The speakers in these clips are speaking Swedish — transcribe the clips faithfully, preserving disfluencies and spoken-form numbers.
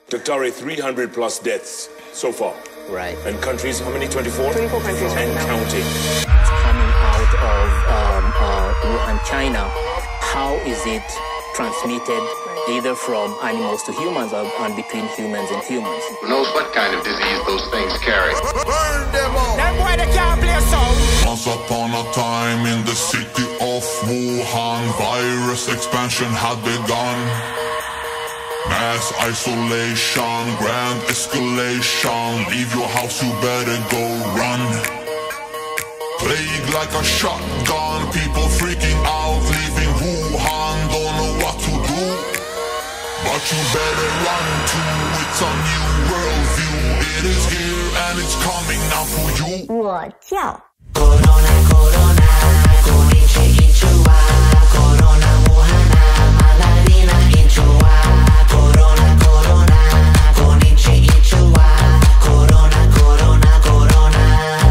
Daktari, three hundred plus deaths so far. Right. And countries, how many? twenty-four? twenty-four countries and right now. counting. Coming out of um, uh, Wuhan, China, how is it transmitted either from animals to humans or and between humans and humans? Who knows what kind of disease those things carry? Burn them all! That boy they can't play a song. Once upon a time in the city of Wuhan, virus expansion had begun. Mass isolation, grand escalation. Leave your house, you better go run. Plague like a shotgun, people freaking out, leaving Wuhan, don't know what to do. But you better run too, it's a new worldview. It is here and it's coming now for you. 我叫 Corona, corona, cominci inchua. Corona, Wuhana, mandarina inchua. Corona, corona, cominci inchua. Corona, corona, corona.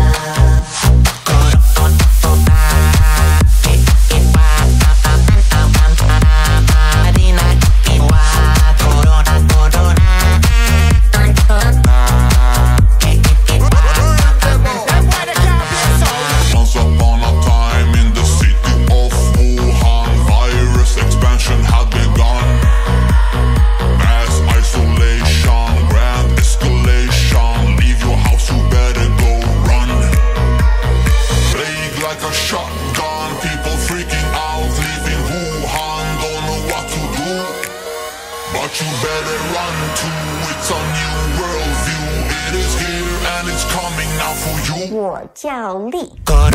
Once upon a time in the city of Wuhan, virus expansion had begun. Mass isolation, grand escalation. Leave your house, you better go run. Plague like a shotgun, people freaking out, leaving Wuhan, don't know what to do. But you better run too, it's a new worldview. It is here and it's coming now for you. 我叫丽。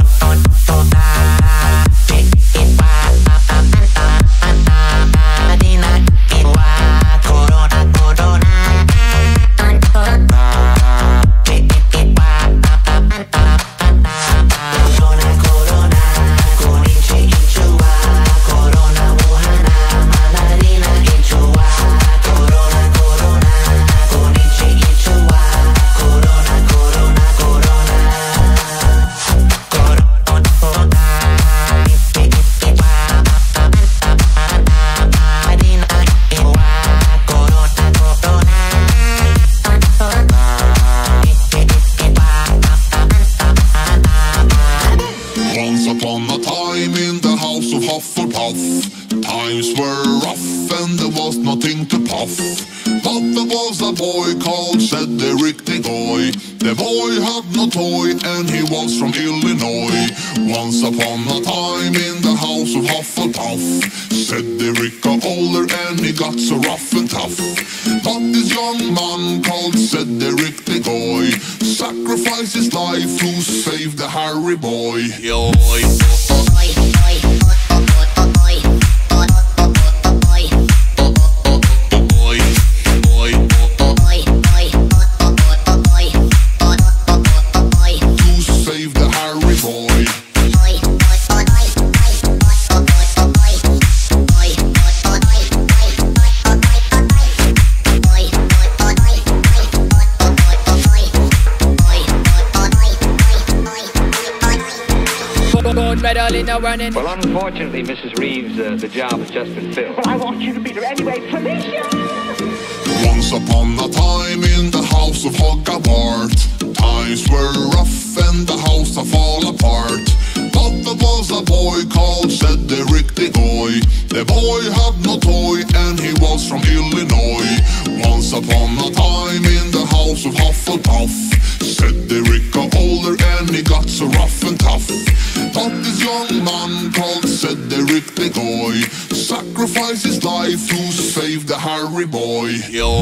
Once upon a time in the house of Hufflepuff, times were rough and there was nothing to puff. But there was a boy called Cedric Diggory. The boy had no toy and he was from Illinois. Once upon a time in the house of Hufflepuff, Cedric got older and he got so rough and tough. But this young man called Cedric Diggory sacrificed his life to save the Harry boy. Yo, to save the Harry boy. Gold medal in the running. Well, unfortunately, Missus Reeves, uh, the job has just been filled. Well, I want you to be there anyway, Felicia! Once upon a time in the house of Hogwarts, times were rough and the house a fall apart. But there was a boy called Cedric Diggory. The boy had no toy and he was from Illinois. Once upon a time in the house of Hufflepuff, Cedric got older and he got so rough and tough. But this young man called Cedric Diggory sacrificed his life to save the Harry boy. Yo,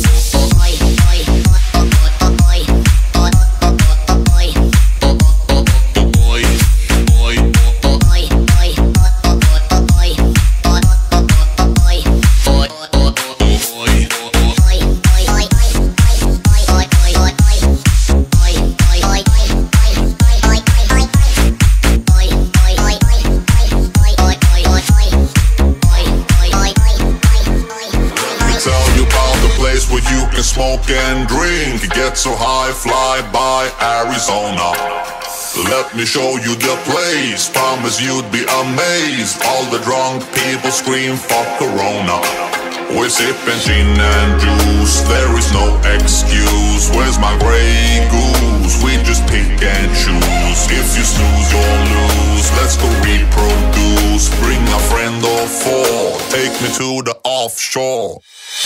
smoke and drink, get so high, fly by Arizona. Let me show you the place, promise you'd be amazed. All the drunk people scream, fuck Corona. We're sipping gin and juice, there is no excuse. Where's my Grey Goose? We just pick and choose. If you snooze, you'll lose. Let's go reproduce. Bring a friend or four. Take me to the offshore.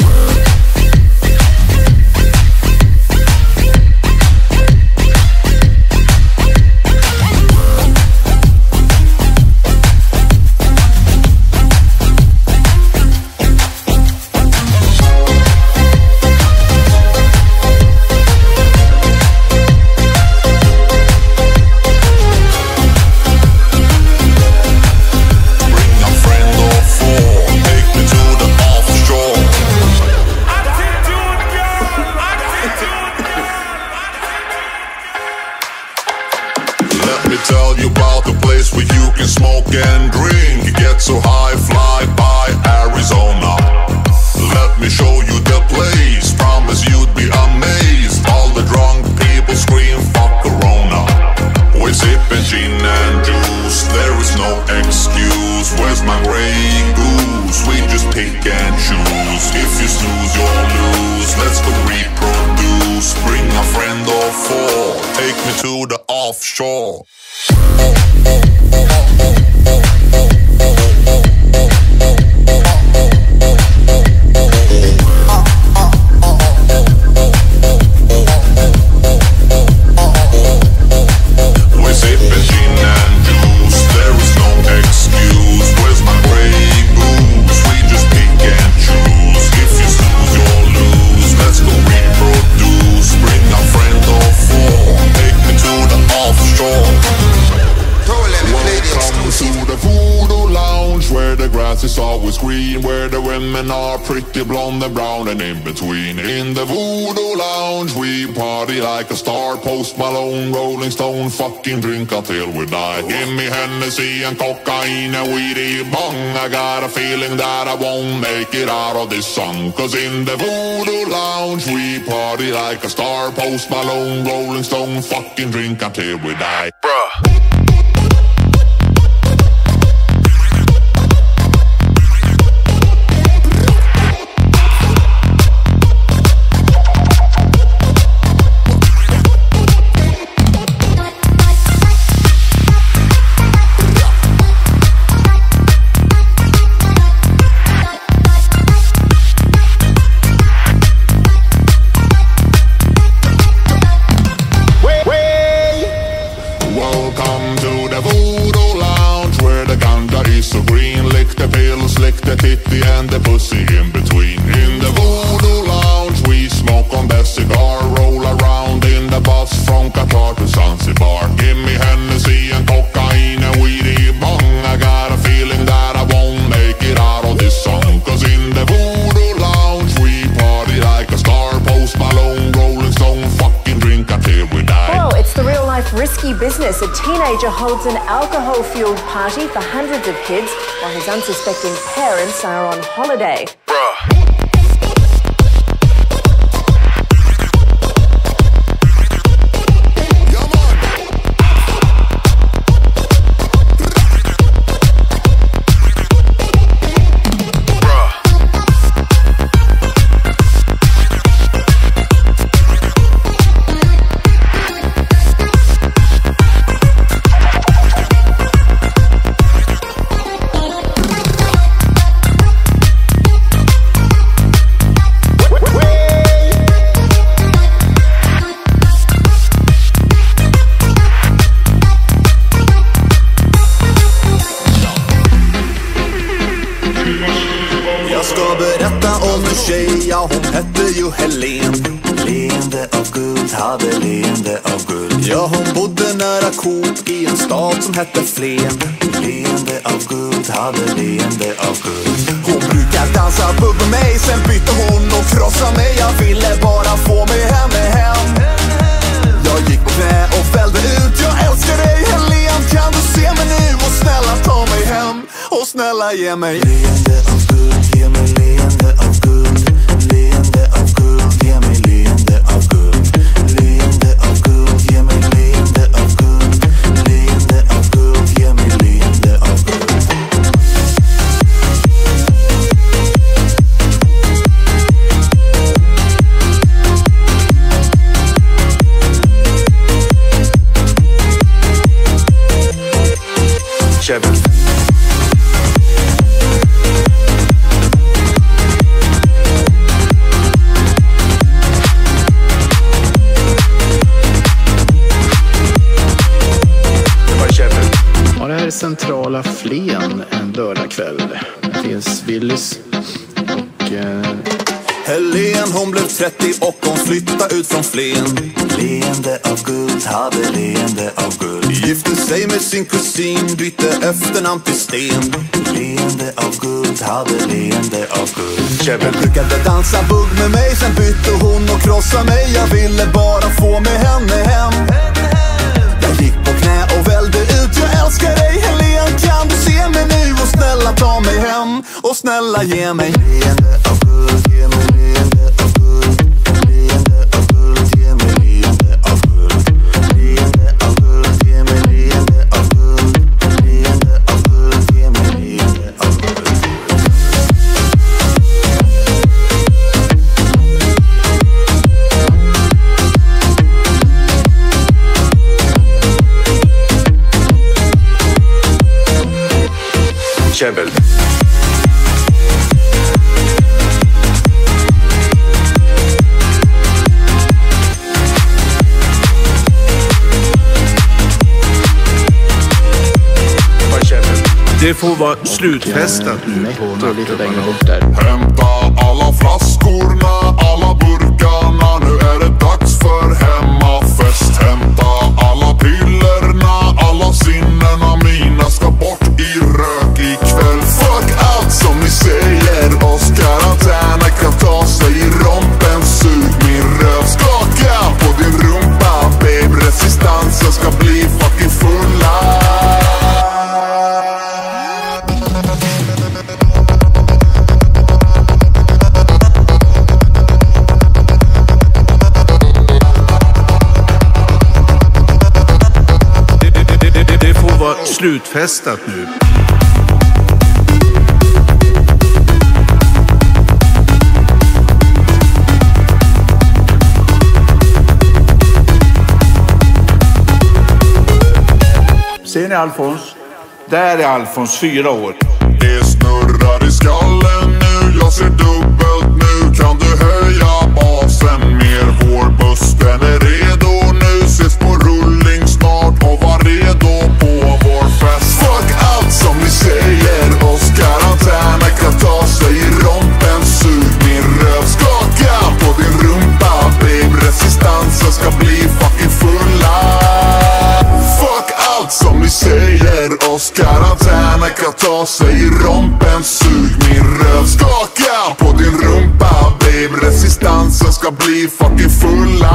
Tell you about the place where you can smoke and drink. Get so high, fly by Arizona. Let me show you the place. Promise you'd be amazed. All the drunk people scream, fuck Corona. We're sipping gin and juice. There is no excuse. Where's my Grey Goose? We just pick and choose. If you snooze, you'll lose. Let's go reproduce. Bring a friend or four. Take me to the offshore. We're sipping gin and juice. There is no excuse. Where's my Grey Goose? We just pick and choose. If you snooze, you'll lose. Let's go reproduce. Bring a friend or four. Take me to the offshore. Welcome to the Voodoo Lounge, where the grass is always green, where the women are pretty blonde and brown and in between. In the Voodoo Lounge we party like a star. Post Malone, Rolling Stone, fucking drink until we die. Give me Hennessy and cocaine and weedy bong. I got a feeling that I won't make it out of this song. Cause in the Voodoo Lounge we party like a star. Post Malone, Rolling Stone, fucking drink until we die. Bruh. And the pussy in between. In the Voodoo Lounge we smoke on the cigar. Roll around in the bus from Qatar to Zanzibar. Give me Hennessy and cocaine and weedy bong. I got a feeling that I won't make it out of this song. Cause in the Voodoo Lounge we party like a star. Post Malone, Rolling Stone, fucking drink until we die. Well, it's the real life risky business. A teenager holds an alcohol-fueled party for hundreds of kids while his unsuspecting parents are on holiday. Bruh. hon hette ju Helen. Leende av guld, hade leende av guld. Ja, hon bodde nära Coop i en stad som hette Flen. Leende av guld, hade leende av guld. Hon brukar dansa bugg med mig, sen bytte hon och krossade mig. Jag ville bara få mig henne hem. Jag gick på knä och fällde ut: jag älskar dig Helen, kan du se mig nu och snälla ta mig hem. Och snälla ge mig leende av guld, ge mig leende av guld. Leende av guld, ge mig leende av guld. Leende av guld, ge mig leende av guld. Leende av guld, ge mig leende av guld. Billys. Och... Eh... Helen hon blev trettio och hon flyttade ut från Flen. Leende av guld, hade leende av guld. Gifte sig med sin kusin, bytte efternamn till Sten. Leende av guld, hade leende av guld. Kevin brukade dansa bugg med mig, sen bytte hon och krossade mig. Jag ville bara få med henne hem. Jag gick på knä och välde ut, jag älskar dig Helen. Kan du se mig nu och snälla ta mig hem? Och snälla ge mig leende av guld, ge mig leende av guld. Leende av guld, ge mig leende av guld. Leende av guld, ge mig leende av guld. Leende av guld, ge mig leende av guld. Käbbel. Det får vara slutfestat nu på lite längre bort där. Hämta alla flaskorna, alla burkarna. Nu är det dags för hemmafest. Hämta alla pillerna, alla sinnena mina ska bort i rök ikväll. Fuck allt som ni säger. Oss karantän kan ta sig i rompen. Sug min röv, skaka på din rumpa. Babe, resistansen ska bli fucking fulla. Slutfestat nu. Ser ni Alfons? Där är Alfons, fyra år. Det snurrar i skallen nu, jag ser dubbelt nu. Kan du höja basen mer? Vårbussen är redo nu. Ses på rullning snart och var redo på vår fest. Fuck allt som ni säger. Oss karantäna kan ta sig i rompen. Sug min röv, skaka på din rumpa. Babe, resistansen ska bli fucking fulla. Fuck allt som ni säger. Oss karantäna kan ta sig i rompen. Sug min röv, skaka på din rumpa. Babe, resistansen ska bli fucking fulla.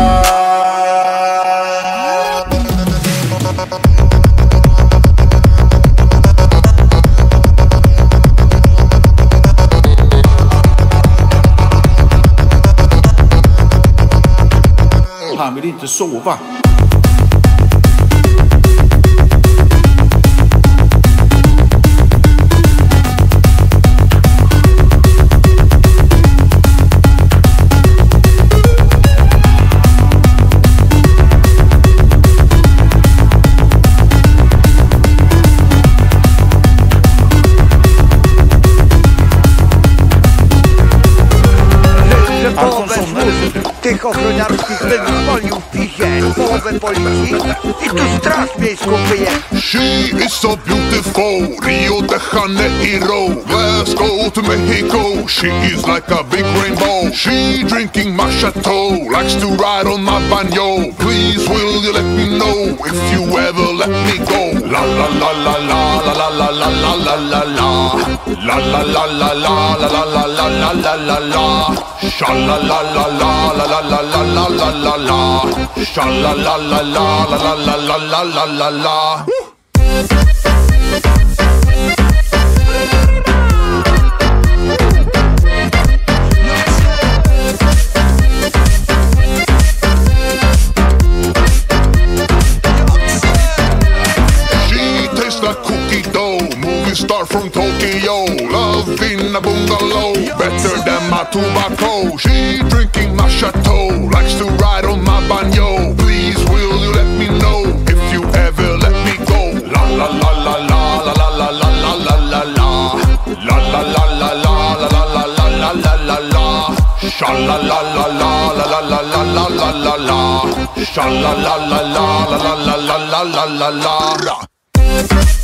Han vill inte sova. Tych ochroniarskich wyzwolił pisie. Połowę policji i tu straż miejską wyje. She is so beautiful, Rio de Janeiro, Glasgow to Mexico. She is like a big rainbow. She drinking Machateau, likes to ride on my banjo. Please will you let me know if you ever let me go? La la la la la la la la la la la la. La la la la la la la la la la la la la. Sha la la la la la la la la la la la la. Sha la la la la la la la la la la la. Star from Tokyo, love in a bungalow, better than my tobacco. She drinking Machateau, likes to ride on my banjo. Please will you let me know if you ever let me go? La la la la la la la la la la la la. La la la la la la la la la la la la. Sha la la la la la la la la la la la. Sha la la la la la la la la la la la.